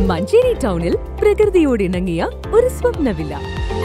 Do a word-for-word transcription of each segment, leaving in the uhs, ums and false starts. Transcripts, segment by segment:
മഞ്ചേരി ടൗണിൽ പ്രകൃതിയോട് ഇണങ്ങിയ ഒരു സ്വപ്ന villa.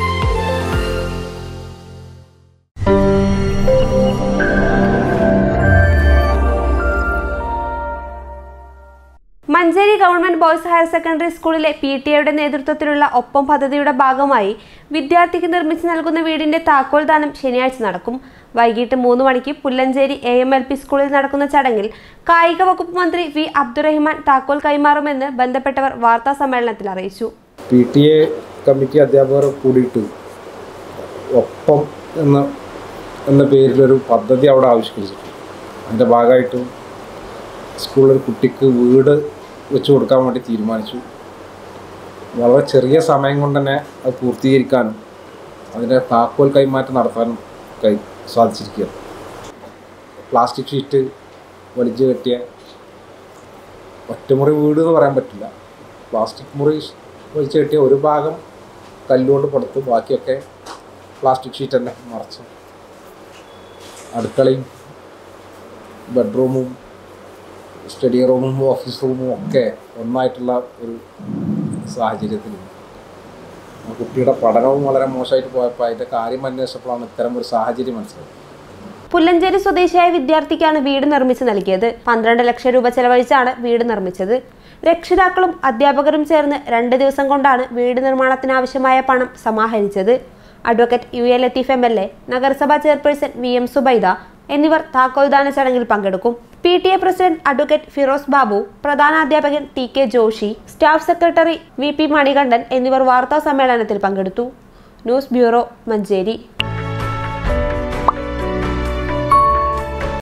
Manjeri government boys higher secondary സ്കൂളിലെ പി ടി എയുടെ നേതൃത്വത്തിലുള്ള ഒപ്പം പദ്ധതിയുടെ ഭാഗമായി വിദ്യാർത്ഥിക്ക് നിർമ്മിച്ചു നൽകുന്ന വീടിന്റെ താക്കോൽ ദാനം ശനിയാഴ്ച നടക്കും. വൈകിട്ട് മൂന്ന് മണിക്ക് Pullancheri A M L P സ്കൂളിൽ നടക്കുന്ന ചടങ്ങിൽ കായിക വകുപ്പ് മന്ത്രി വി അബ്ദുറഹിമാൻ താക്കോൽ കൈമാറുമെന്ന് ബന്ധപ്പെട്ടവർ വാർത്താ സമ്മേളനത്തിൽ അറിയിച്ചു. പി ടി എ കമ്മിറ്റി അധ്യാപകർ കൂടിയിട്ട് ഒപ്പം എന്ന എന്ന പേരിലൊരു പദ്ധതി അവിടെ ആവിഷ്കരിച്ചിട്ടുണ്ട്. അതിൻ്റെ ഭാഗമായിട്ട് സ്കൂളിൽ കുട്ടിക്ക് വീട് വെച്ച് കൊടുക്കാൻ വേണ്ടി തീരുമാനിച്ചു. വളരെ ചെറിയ സമയം കൊണ്ട് തന്നെ അത് പൂർത്തീകരിക്കാനും അതിൻ്റെ താക്കോൽ കൈമാറ്റം നടത്താനും കൈ സാധിച്ചിരിക്കുകയാണ്. പ്ലാസ്റ്റിക് ഷീറ്റ് വലിച്ചു കെട്ടിയ ഒറ്റമുറി വീട് എന്ന് പറയാൻ പറ്റില്ല. പ്ലാസ്റ്റിക് മുറി വലിച്ചു കെട്ടിയ ഒരു ഭാഗം കല്ലുകൊണ്ട് പടുത്ത് ബാക്കിയൊക്കെ പ്ലാസ്റ്റിക് ഷീറ്റ് തന്നെ മറച്ച് അടുക്കളയും ബെഡ്റൂമും സ്റ്റഡി റൂമും ഓഫീസ് റൂമും ഒക്കെ ഒന്നായിട്ടുള്ള ഒരു സാഹചര്യത്തിൽ കുട്ടിയുടെ പഠനവും വളരെ മോശമായിട്ട് പോയപ്പോൾ അതിൻ്റെ കാര്യം അന്വേഷിച്ചപ്പോഴാണ് ഇത്തരം ഒരു സാഹചര്യം മനസ്സിലായത്. പുല്ലഞ്ചേരി സ്വദേശിയായ വിദ്യാർത്ഥിക്കാണ് വീട് നിർമ്മിച്ചു നൽകിയത്. പന്ത്രണ്ട് ലക്ഷം രൂപ ചെലവഴിച്ചാണ് വീട് നിർമ്മിച്ചത്. രക്ഷിതാക്കളും അധ്യാപകരും ചേർന്ന് രണ്ട് ദിവസം കൊണ്ടാണ് വീട് നിർമ്മാണത്തിനാവശ്യമായ പണം സമാഹരിച്ചത്. Advocate U A Latheef M L A, നഗരസഭാ ചെയർപേഴ്സൺ വി എം സുബൈദ എന്നിവർ താക്കോൽദാന ചടങ്ങിൽ പങ്കെടുക്കും. P T A president advocate Firoz Babu, പ്രധാനാധ്യാപകൻ T K Joshi, staff secretary V P Manikandan എന്നിവർ വാർത്താ സമ്മേളനത്തിൽ പങ്കെടുത്തു. News bureau, Manjeri.